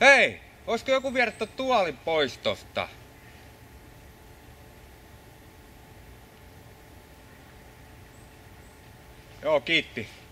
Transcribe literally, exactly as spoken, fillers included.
Hei, olisiko joku viedä ton tuolin pois tosta? Joo, kiitti.